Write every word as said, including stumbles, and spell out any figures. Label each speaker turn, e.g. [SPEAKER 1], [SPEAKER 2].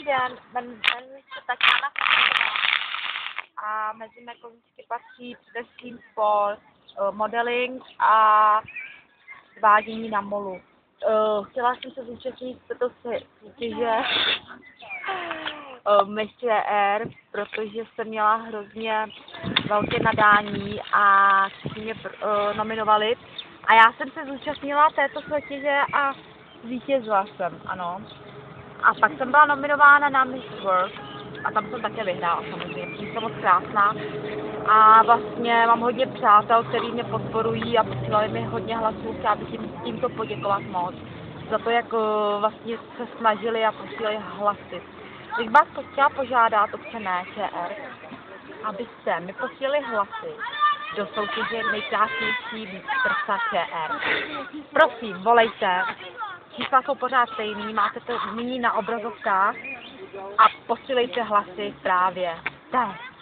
[SPEAKER 1] soutěže jmenuje se Tatiana Filipová a mezi mé koníčky patří především sport, modeling a vádění na molu. Chtěla jsem se zúčastnit této soutěže Miss Č R, protože jsem měla hrozně velké nadání a všichni mě nominovali. A já jsem se zúčastnila této soutěže a zvítězila jsem, ano. A pak jsem byla nominována na Miss World a tam jsem také vyhrála samozřejmě, jsem moc krásná. A vlastně mám hodně přátel, kteří mě podporují a posílali mi hodně hlasů, chtěla bych tím, tímto poděkovat moc za to, jak vlastně se snažili a posílali hlasy. Bych vás chtěla požádat, občané Č R, abyste mi posílali hlasy do soutěže nejkrásnější výstrca Č R. Prosím, volejte. Čísla jsou pořád stejný, máte to nyní na obrazovkách a posílejte hlasy právě teď.